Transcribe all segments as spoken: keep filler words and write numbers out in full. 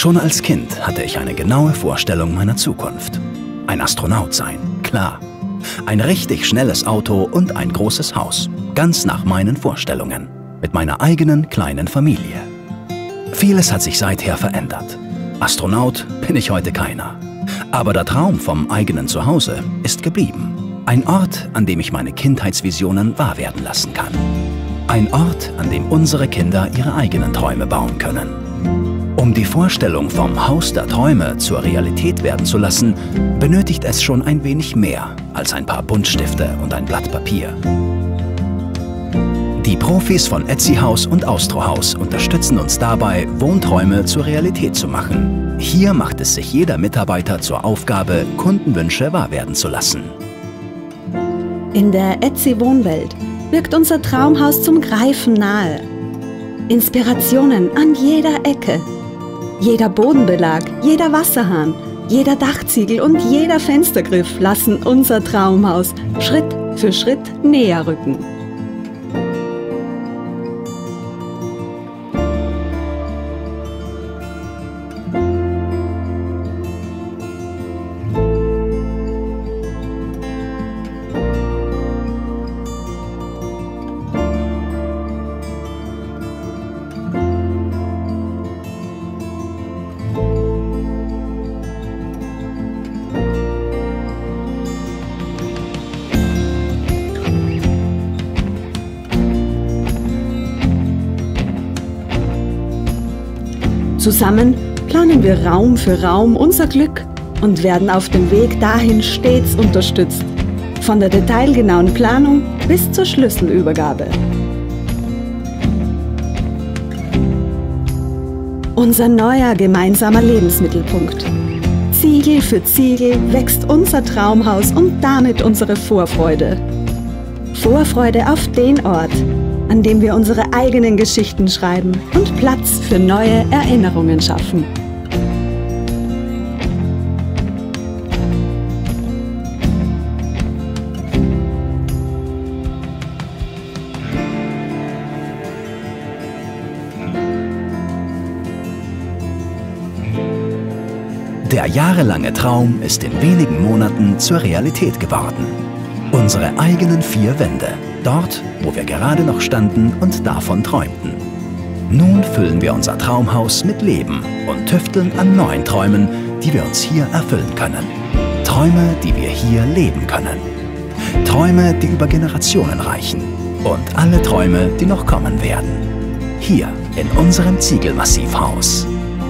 Schon als Kind hatte ich eine genaue Vorstellung meiner Zukunft. Ein Astronaut sein, klar. Ein richtig schnelles Auto und ein großes Haus. Ganz nach meinen Vorstellungen. Mit meiner eigenen kleinen Familie. Vieles hat sich seither verändert. Astronaut bin ich heute keiner. Aber der Traum vom eigenen Zuhause ist geblieben. Ein Ort, an dem ich meine Kindheitsvisionen wahr werden lassen kann. Ein Ort, an dem unsere Kinder ihre eigenen Träume bauen können. Um die Vorstellung vom Haus der Träume zur Realität werden zu lassen, benötigt es schon ein wenig mehr als ein paar Buntstifte und ein Blatt Papier. Die Profis von Etsy Haus und Austro Haus unterstützen uns dabei, Wohnträume zur Realität zu machen. Hier macht es sich jeder Mitarbeiter zur Aufgabe, Kundenwünsche wahr werden zu lassen. In der Etsy Wohnwelt wirkt unser Traumhaus zum Greifen nahe. Inspirationen an jeder Ecke. Jeder Bodenbelag, jeder Wasserhahn, jeder Dachziegel und jeder Fenstergriff lassen unser Traumhaus Schritt für Schritt näher rücken. Zusammen planen wir Raum für Raum unser Glück und werden auf dem Weg dahin stets unterstützt. Von der detailgenauen Planung bis zur Schlüsselübergabe. Unser neuer gemeinsamer Lebensmittelpunkt. Ziegel für Ziegel wächst unser Traumhaus und damit unsere Vorfreude. Vorfreude auf den Ort, an dem wir unsere eigenen Geschichten schreiben und Platz für neue Erinnerungen schaffen. Der jahrelange Traum ist in wenigen Monaten zur Realität geworden. Unsere eigenen vier Wände, dort, wo wir gerade noch standen und davon träumten. Nun füllen wir unser Traumhaus mit Leben und tüfteln an neuen Träumen, die wir uns hier erfüllen können. Träume, die wir hier leben können. Träume, die über Generationen reichen. Und alle Träume, die noch kommen werden. Hier in unserem Ziegelmassivhaus.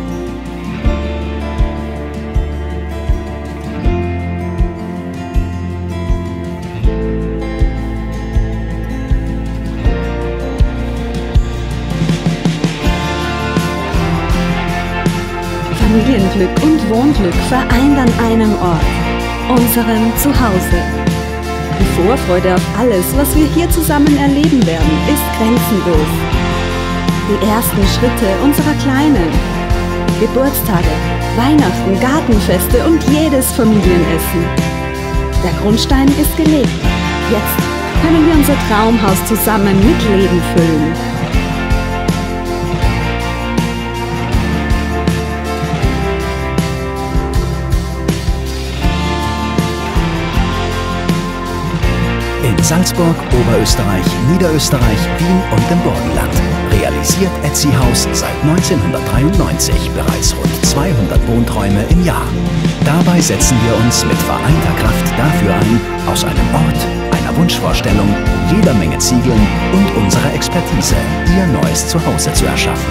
Familienglück und Wohnglück vereint an einem Ort, unserem Zuhause. Die Vorfreude auf alles, was wir hier zusammen erleben werden, ist grenzenlos. Die ersten Schritte unserer Kleinen, Geburtstage, Weihnachten, Gartenfeste und jedes Familienessen. Der Grundstein ist gelegt. Jetzt können wir unser Traumhaus zusammen mit Leben füllen. In Salzburg, Oberösterreich, Niederösterreich, Wien und im Burgenland realisiert Etsy Haus seit neunzehnhundertdreiundneunzig bereits rund zweihundert Wohnträume im Jahr. Dabei setzen wir uns mit vereinter Kraft dafür ein, aus einem Ort, einer Wunschvorstellung, jeder Menge Ziegeln und unserer Expertise Ihr neues Zuhause zu erschaffen.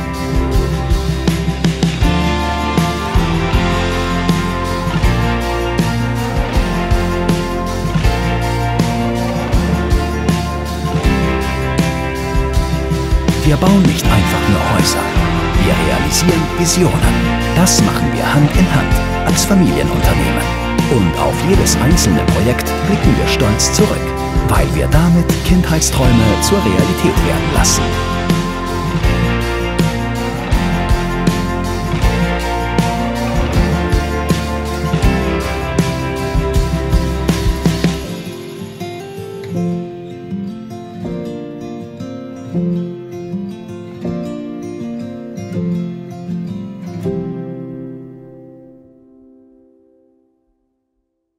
Wir bauen nicht einfach nur Häuser. Wir realisieren Visionen. Das machen wir Hand in Hand als Familienunternehmen. Und auf jedes einzelne Projekt blicken wir stolz zurück, weil wir damit Kindheitsträume zur Realität werden lassen. Thank you.